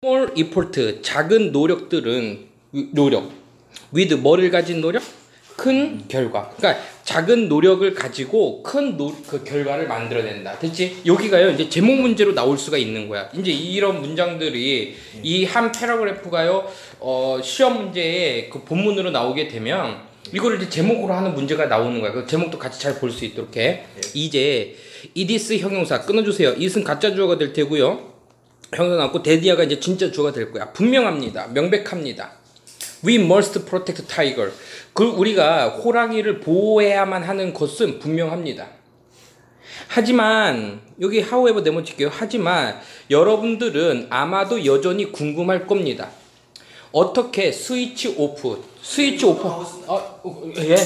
small effort, 작은 노력들은 노력. with 뭐를 가진 노력? 큰 결과. 그러니까 작은 노력을 가지고 큰 그 결과를 만들어낸다. 됐지? 여기가요, 이제 제목 문제로 나올 수가 있는 거야. 이제 이런 문장들이 이 한 패러그래프가요, 시험 문제에 그 본문으로 나오게 되면 이거를 이제 제목으로 하는 문제가 나오는 거야. 그 제목도 같이 잘 볼 수 있도록 해. 이제 이디스 형용사 끊어주세요. it은 가짜 주어가 될 테고요. 형용사 나왔고 데디아가 이제 진짜 주어가 될 거야. 분명합니다. 명백합니다. We must protect tiger. 그 우리가 호랑이를 보호해야만 하는 것은 분명합니다. 하지만 여기 however 네모 칠게요. 하지만 여러분들은 아마도 여전히 궁금할 겁니다. 어떻게 스위치 오프 예.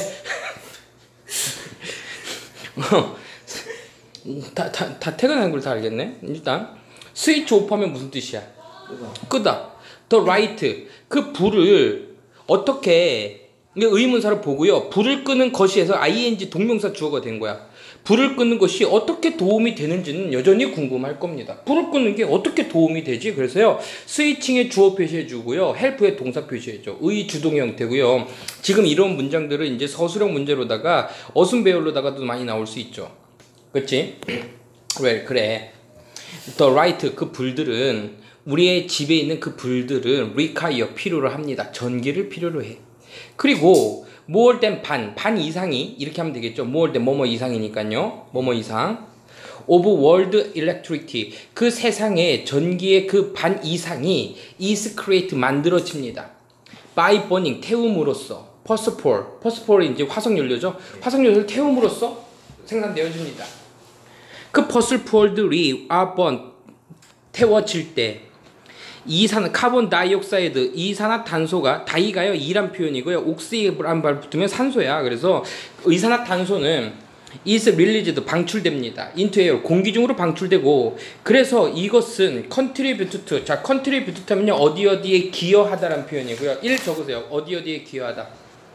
다 퇴근하는 걸 다 알겠네. 일단 스위치 오프하면 무슨 뜻이야? 끄다. The right. 그 불을 어떻게, 의문사를 보고요. 불을 끄는 것이에서 ing 동명사 주어가 된 거야. 불을 끄는 것이 어떻게 도움이 되는지는 여전히 궁금할 겁니다. 불을 끄는 게 어떻게 도움이 되지? 그래서요, 스위칭에 주어 표시해 주고요, 헬프에 동사 표시해 줘. 의 주동 형태고요. 지금 이런 문장들은 이제 서술형 문제로다가 어순 배열로다가도 많이 나올 수 있죠. 그렇지? 그래. The right, 그 불들은, 우리의 집에 있는 그 불들은 require, 필요로 합니다. 전기를 필요로 해. 그리고 more than 반 이상이, 이렇게 하면 되겠죠. more than 뭐뭐 이상이니까요. 뭐뭐 이상. of world electricity, 그 세상의 전기의 그 반 이상이 is create, 만들어집니다. by burning, 태움으로써. phosphor이 이제 화석연료죠. 화석연료를 태움으로써 생산되어집니다. 그 phosphor들이 are burned, 태워질 때 카본 다이옥사이드, 이산화탄소가, 다이가요, 이란 표현이고요. 옥시란 말 붙으면 산소야. 그래서 이산화탄소는 is released, 방출됩니다. into air, 공기 중으로 방출되고, 그래서 이것은 contribute to, 자, contribute 하면요, 어디에 기여하다라는 표현이고요. 1 적으세요. 어디에 기여하다.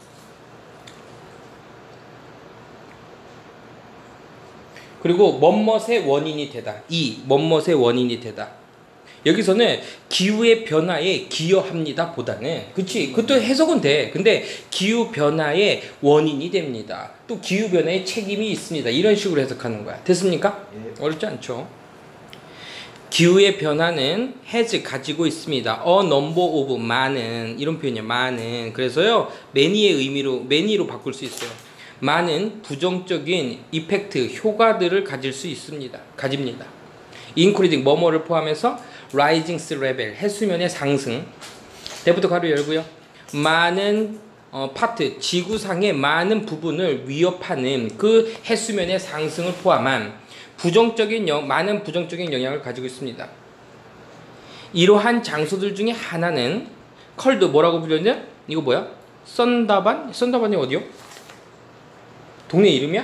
그리고 뭐뭇의 원인이 되다. 뭐뭇의 원인이 되다. 여기서는 기후의 변화에 기여합니다 보다는, 그치? 그것도 해석은 돼. 근데 기후 변화의 원인이 됩니다. 또 기후 변화에 책임이 있습니다. 이런 식으로 해석하는 거야. 됐습니까? 예. 어렵지 않죠? 기후의 변화는 has, 가지고 있습니다. a number of, 많은, 이런 표현이에요. 많은. 그래서요, many로 바꿀 수 있어요. 많은 부정적인 이펙트, 효과들을 가집니다. including 뭐뭐를 포함해서 rising sea level, 해수면의 상승. 대부터 가로 열고요. 많은 파트, 지구상의 많은 부분을 위협하는 그 해수면의 상승을 포함한 많은 부정적인 영향을 가지고 있습니다. 이러한 장소들 중에 하나는 컬드, 뭐라고 불렸냐? 이거 뭐야? 썬다반이 어디요? 동네 이름이야?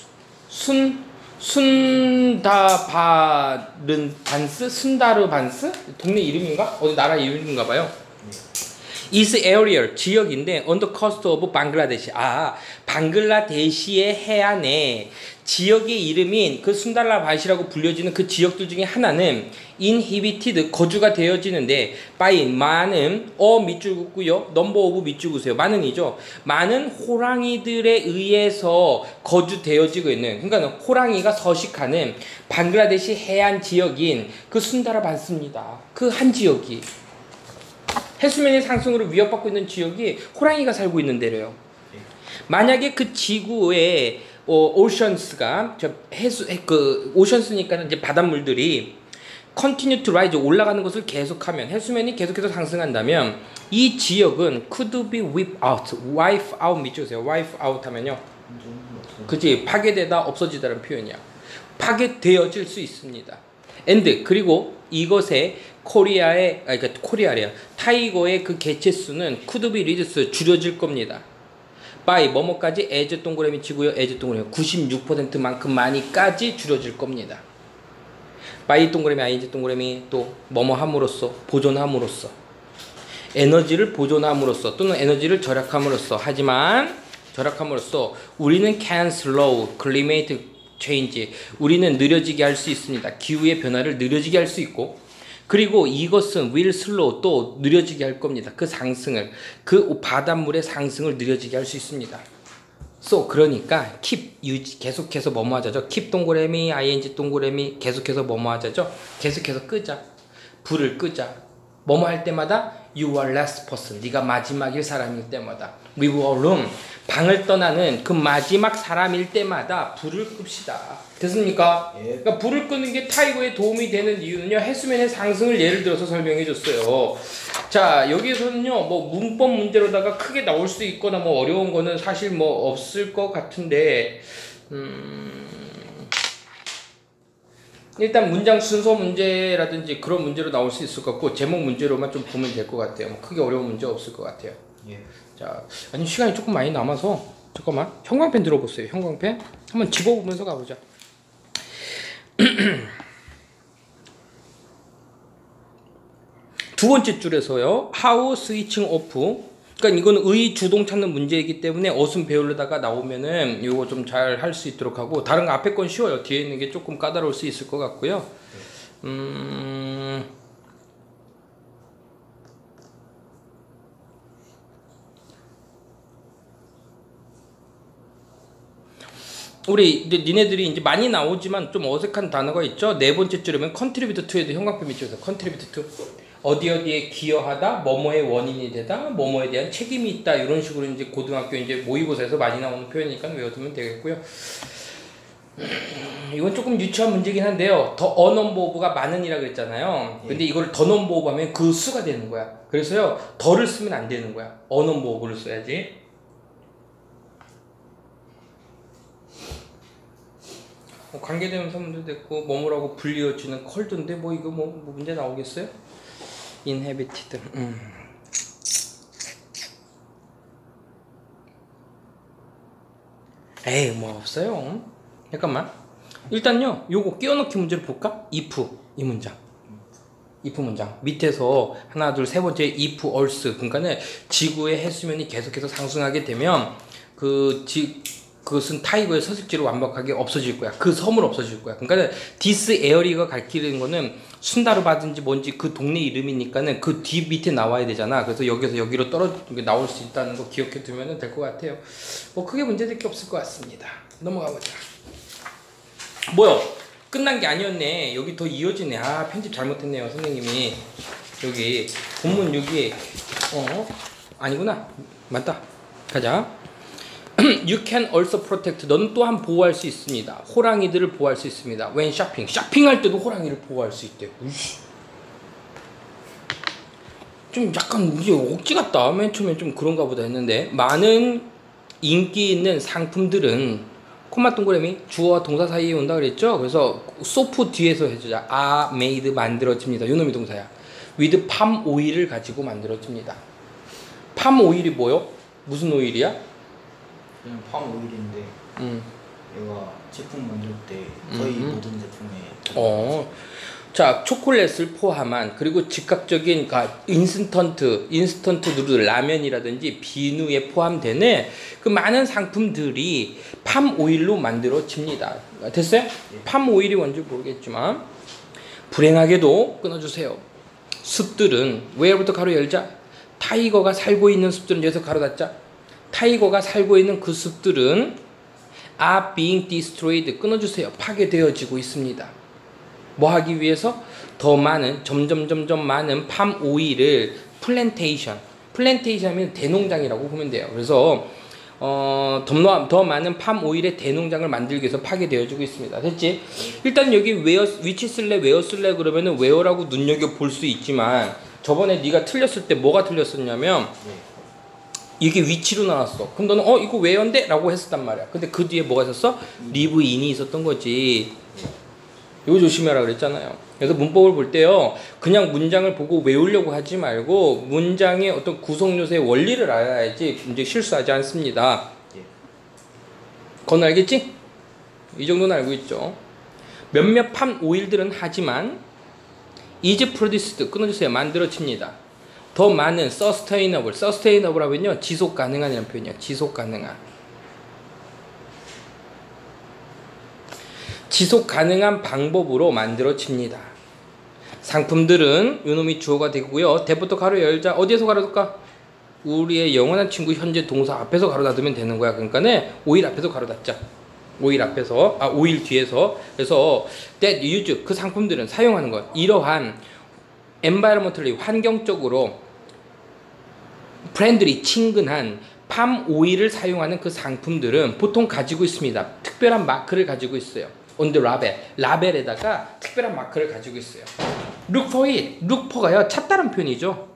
순다르반스? 동네 이름인가? 어디 나라 이름인가 봐요. is area, 지역인데 on the coast of 방글라데시. 방글라데시의 해안에 지역의 이름인 그 순달라반시라고 불려지는 그 지역들 중에 하나는 inhabited, 거주가 되어지는데 by, 많은, 밑줄 긋고요, number of 밑줄 그으세요. 많은이죠. 많은 호랑이들에 의해서 거주되어지고 있는, 그러니까 호랑이가 서식하는 방글라데시 해안 지역인 그 순달라반스입니다. 그 한 지역이 해수면의 상승으로 위협받고 있는 지역이 호랑이가 살고 있는 데래요. 만약에 그 지구의 오션스가, 오션스니까는 이제 바닷물들이 continue to rise, 올라가는 것을 계속하면, 해수면이 계속해서 상승한다면 이 지역은 could be wipe out 밑줄 세요. wipe out 하면요, 그치, 파괴되다, 없어지다라는 표현이야. 파괴되어질 수 있습니다. and, 그리고 이것의 코리아래요. 타이거의 그 개체 수는 could be reduced, 줄여질 겁니다. by 뭐뭐까지 as 동그라미 치고요. as 동그라미 96%만큼 많이까지 줄여질 겁니다. by 동그라미 ing 동그라미 또 뭐뭐 함으로써, 보존함으로써, 에너지를 보존함으로써 또는 에너지를 절약함으로써, 하지만 절약함으로써 우리는 can slow climate change, 우리는 느려지게 할 수 있습니다. 기후의 변화를 느려지게 할 수 있고, 그리고 이것은 will slow 또 느려지게 할 겁니다. 그 상승을 그 바닷물의 상승을 느려지게 할 수 있습니다. So 그러니까 keep 유지 계속해서 뭐뭐 하자죠. keep 동그라미 ing 동그라미 계속해서 뭐뭐 하자죠. 계속해서 끄자. 불을 끄자. 뭐뭐 할 때마다 you are last person. 네가 마지막일 사람일 때마다 we will room. 방을 떠나는 그 마지막 사람일 때마다 불을 끕시다. 됐습니까? 예. 그러니까 불을 끄는 게 타이거에 도움이 되는 이유는요. 해수면의 상승을 예를 들어서 설명해 줬어요. 자, 여기에서는요. 뭐 문법 문제로다가 크게 나올 수 있거나 뭐 어려운 거는 사실 뭐 없을 것 같은데 일단 문장 순서 문제라든지 그런 문제로 나올 수 있을 것 같고 제목 문제로만 좀 보면 될 것 같아요. 뭐 크게 어려운 문제 없을 것 같아요. 예. 자, 아니 시간이 조금 많이 남아서 잠깐만 형광펜 들어보세요. 형광펜 한번 집어보면서 가보자. 두 번째 줄에서요. How switching off. 그러니까 이거는 의 주동 찾는 문제이기 때문에 어순 배우려다가 나오면은 이거 좀 잘 할 수 있도록 하고 다른 거 앞에 건 쉬워요. 뒤에 있는 게 조금 까다로울 수 있을 것 같고요. 우리 이제 니네들이 이제 많이 나오지만 좀 어색한 단어가 있죠. 네 번째 줄이면 contribute to에도 형광펜 밑줄에서 contribute to 어디에 기여하다, 뭐뭐의 원인이 되다, 뭐뭐에 대한 책임이 있다 이런 식으로 이제 고등학교 이제 모의고사에서 많이 나오는 표현이니까 외워두면 되겠고요. 이건 조금 유치한 문제긴 한데요. 더 어넘버브가 많은이라 그랬잖아요. 근데 이걸 더 넘버브 하면 그 수가 되는 거야. 그래서요 더를 쓰면 안 되는 거야. 어넘버브를 써야지. 관계대명사 문제도 됐고 뭐뭐라고 불리어지는 컬드인데 뭐 이거 뭐 문제 나오겠어요? inhabited. 에이 뭐 없어요. 잠깐만. 일단요 요거 끼워넣기 문제를 볼까? if 이 문장. if 문장 밑에서 하나 둘 세 번째 if earth 그러니까는 지구의 해수면이 계속해서 상승하게 되면 그것은 타이거의 서식지로 완벽하게 없어질 거야. 그 섬은 없어질 거야. 그러니까 디스 에어리가 가리키는 거는 순다르바든지 뭔지 그 동네 이름이니까는 그 뒤 밑에 나와야 되잖아. 그래서 여기서 여기로 나올 수 있다는 거 기억해 두면 될 것 같아요. 뭐 크게 문제될 게 없을 것 같습니다. 넘어가 보자. 뭐요? 끝난 게 아니었네. 여기 더 이어지네. 아 편집 잘못했네요 선생님이. 여기 본문 여기 아니구나. 맞다. 가자. You can also protect. 너는 또한 보호할 수 있습니다. 호랑이들을 보호할 수 있습니다. When shopping. 쇼핑할 때도 호랑이를 보호할 수 있대. 우이씨. 좀 약간 이게 억지 같다. 맨 처음에 좀 그런가 보다 했는데 많은 인기 있는 상품들은 콤마 동그라미 주어와 동사 사이에 온다 그랬죠. 그래서 소프 뒤에서 해주자. are made 만들어집니다. 요놈이 동사야. with palm oil을 가지고 만들어집니다. palm oil이 뭐요? 무슨 오일이야? 그냥 팜 오일인데 얘가 제품 만들 때 거의 모든 제품에 자 초콜릿을 포함한 그리고 즉각적인 인스턴트 누들 라면이라든지 비누에 포함되는 그 많은 상품들이 팜 오일로 만들어집니다. 됐어요? 예. 팜 오일이 뭔지 모르겠지만 불행하게도 끊어주세요. 숲들은 where부터 가로 열자. 타이거가 살고 있는 숲들은 여기서 가로 닫자. 타이거가 살고 있는 그 숲들은 are being destroyed. 끊어주세요. 파괴되어지고 있습니다. 뭐 하기 위해서? 더 많은 점점 많은 팜 오일을 플랜테이션이면 대농장이라고 보면 돼요. 그래서 더 많은 팜 오일의 대농장을 만들기 위해서 파괴되어지고 있습니다. 됐지? 일단 여기 위치 쓸래 웨어 쓸래 그러면은 웨어라고 눈여겨 볼 수 있지만 저번에 네가 틀렸을 때 뭐가 틀렸었냐면 이게 위치로 나왔어. 그럼 너는 이거 웨어인데? 라고 했었단 말이야. 근데 그 뒤에 뭐가 있었어? 리브 인이 있었던 거지. 이거 조심해라 그랬잖아요. 그래서 문법을 볼 때요 그냥 문장을 보고 외우려고 하지 말고 문장의 어떤 구성 요소의 원리를 알아야지 이제 실수하지 않습니다. 그건 알겠지? 이 정도는 알고 있죠. 몇몇 팜 오일들은 하지만 is produced 끊어주세요. 만들어집니다. 더 많은 sustainable 하면요 지속 가능한이라는 표현이야. 지속 가능한 방법으로 만들어집니다. 상품들은 요놈이 주어가 되고요. 대부터 가로 열자. 어디에서 가로 닫을까? 우리의 영원한 친구 현재 동사 앞에서 가로 닫으면 되는 거야. 그러니까는 5일 앞에서 가로 닫자. 5일 앞에서 5일 뒤에서. 그래서 that use 그 상품들은 사용하는 것. 이러한 environmentally 환경적으로 friendly 친근한 팜 오일을 사용하는 그 상품들은 보통 가지고 있습니다. 특별한 마크를 가지고 있어요. on the label. 라벨에다가 특별한 마크를 가지고 있어요. look for it. look for가요. 찾다는 표현이죠.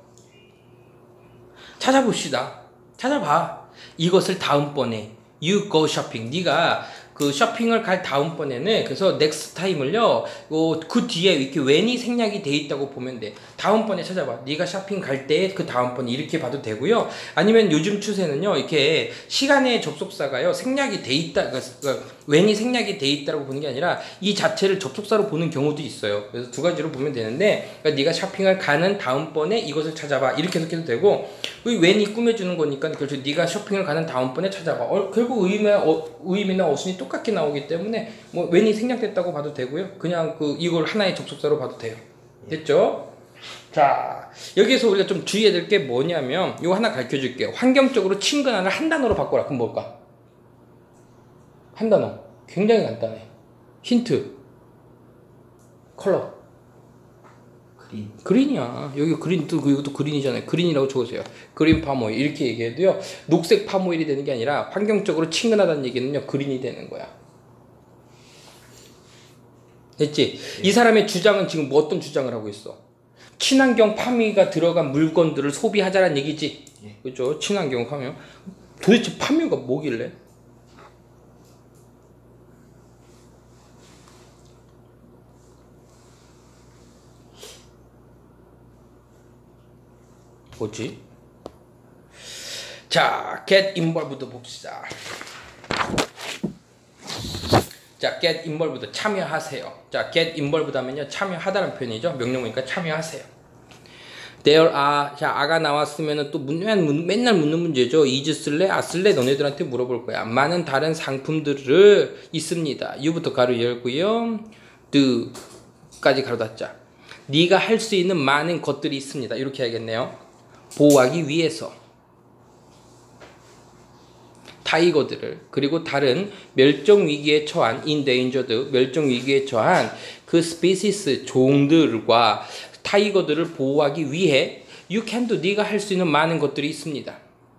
찾아봅시다. 찾아봐. 이것을 다음번에 you go shopping. 네가 그 쇼핑을 갈 다음번에는 그래서 next time을요. 그 뒤에 이렇게 when이 생략이 돼 있다고 보면 돼. 다음번에 찾아봐. 네가 쇼핑 갈 때 그 다음번에 이렇게 봐도 되고요. 아니면 요즘 추세는요. 이렇게 시간의 접속사가요. 생략이 돼 있다. 그러니까 when이 생략이 돼 있다고 보는 게 아니라 이 자체를 접속사로 보는 경우도 있어요. 그래서 두 가지로 보면 되는데 그러니까 네가 쇼핑을 가는 다음번에 이것을 찾아봐. 이렇게 해석해도 되고 when이 꾸며주는 거니까 그렇죠. 네가 쇼핑을 가는 다음번에 찾아봐. 결국 의미나 어순이 똑같게 나오기 때문에 뭐 when이 생략됐다고 봐도 되고요. 그냥 이걸 하나의 접속사로 봐도 돼요. 됐죠? 자, 여기에서 우리가 좀 주의해야 될 게 뭐냐면 이거 하나 가르쳐 줄게요. 환경적으로 친근한을 한 단어로 바꿔라. 그럼 뭘까? 한 단어. 굉장히 간단해. 힌트. 컬러. 그린. 그린이야. 여기 그린 이것도 그린이잖아요. 그린이라고 적으세요. 그린 파모일 이렇게 얘기해도요. 녹색 파모일이 되는 게 아니라 환경적으로 친근하다는 얘기는요. 그린이 되는 거야. 됐지? 이 사람의 주장은 지금 뭐 어떤 주장을 하고 있어? 친환경 파묘가 들어간 물건들을 소비하자는 얘기지. 그죠? 친환경 파묘. 도대체 파묘가 뭐길래? 뭐지? 자, get involved 봅시다. 자, get involved 참여하세요. 자, get involved 하면요 참여하다는 표현이죠. 명령어니까 참여하세요. There are 자 아가 나왔으면은 또 맨날 묻는 문제죠. is 쓸래? 쓸래? 너네들한테 물어볼 거야. 많은 다른 상품들을 있습니다. you부터 가로 열고요. do까지 가로 닫자. 네가 할 수 있는 많은 것들이 있습니다. 이렇게 해야겠네요. 보호하기 위해서. 타이거들을 그리고 다른 멸종위기에 처한 endangered 멸종위기에 처한 그 스피시스 종들과 타이거들을 보호하기 위해 you can do 네가 할 수 있는 많은 것들이 있습니다.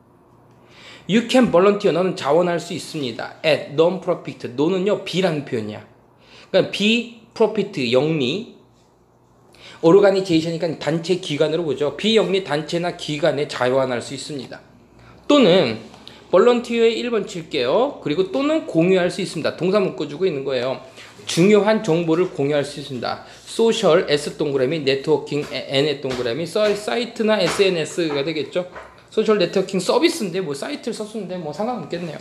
you can volunteer 너는 자원할 수 있습니다. at non-profit 너는요 B라는 표현이야. 그러니까 B-profit 영리 organization이니까 단체 기관으로 보죠. 비영리 단체나 기관에 자원할 수 있습니다. 또는 볼런티어의 1번 칠게요. 그리고 또는 공유할 수 있습니다. 동사 묶어주고 있는 거예요. 중요한 정보를 공유할 수 있습니다. 소셜 S 동그라미, 네트워킹 N의 동그라미, 사이트나 SNS가 되겠죠. 소셜 네트워킹 서비스인데 뭐 사이트를 썼는데 뭐 상관없겠네요.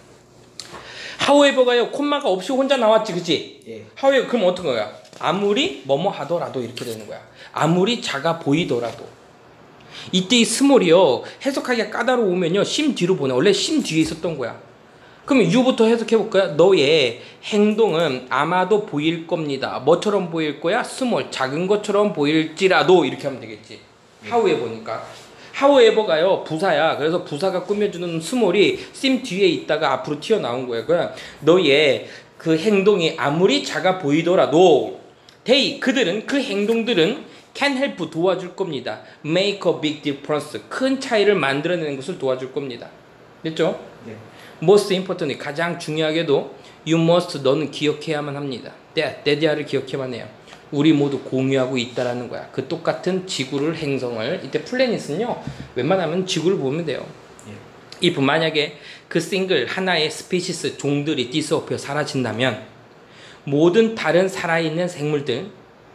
however가요 콤마가 없이 혼자 나왔지, 그치? 예. however 그럼 어떤 거야? 아무리 뭐뭐 하더라도 이렇게 되는 거야. 아무리 작아 보이더라도. 이때 이 스몰이요 해석하기가 까다로우면요 심 뒤로 보내. 원래 심 뒤에 있었던 거야. 그럼 you부터 해석해 볼까요? 너의 행동은 아마도 보일 겁니다. 뭐처럼 보일 거야? 스몰 작은 것처럼 보일지라도 이렇게 하면 되겠지. however니까 however가요 부사야. 그래서 부사가 꾸며주는 스몰이 심 뒤에 있다가 앞으로 튀어나온 거예요. 그냥 너의 그 행동이 아무리 작아 보이더라도 they 그들은 그 행동들은 can help 도와줄 겁니다. make a big difference 큰 차이를 만들어내는 것을 도와줄 겁니다. 됐죠? 네. most importantly 가장 중요하게도 you must 너는 기억해야만 합니다. 데디아를 기억해야만 해요. 우리 모두 공유하고 있다라는 거야. 그 똑같은 지구를 행성을 이때 플래닛은요 웬만하면 지구를 보면 돼요. if 만약에 그 싱글 하나의 스피시스 종들이 디스어피어 사라진다면 모든 다른 살아있는 생물들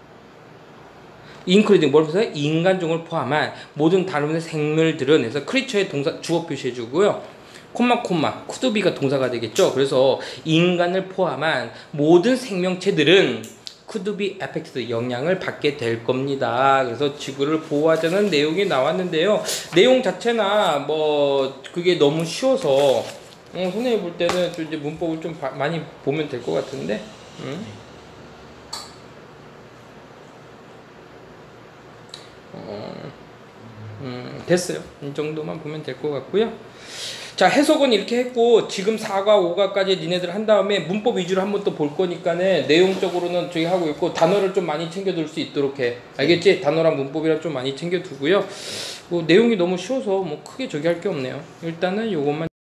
including 뭘 보세요? 인간종을 포함한 모든 다른 생물들은 그래서 크리처의 동사 주어 표시해주고요. 콤마 쿠드비가 동사가 되겠죠. 그래서 인간을 포함한 모든 생명체들은 could be affected 영향을 받게 될 겁니다. 그래서 지구를 보호하자는 내용이 나왔는데요. 내용 자체나 뭐 그게 너무 쉬워서 선생님 볼 때는 좀 이제 문법을 좀 많이 보면 될 것 같은데. 됐어요. 이 정도만 보면 될 것 같고요. 자, 해석은 이렇게 했고 지금 4과 5과까지 니네들 한 다음에 문법 위주로 한번 또 볼 거니까는 내용적으로는 저기 하고 있고 단어를 좀 많이 챙겨둘 수 있도록 해. 알겠지? 단어랑 문법이랑 좀 많이 챙겨두고요. 뭐 내용이 너무 쉬워서 뭐 크게 저기 할 게 없네요. 일단은 요것만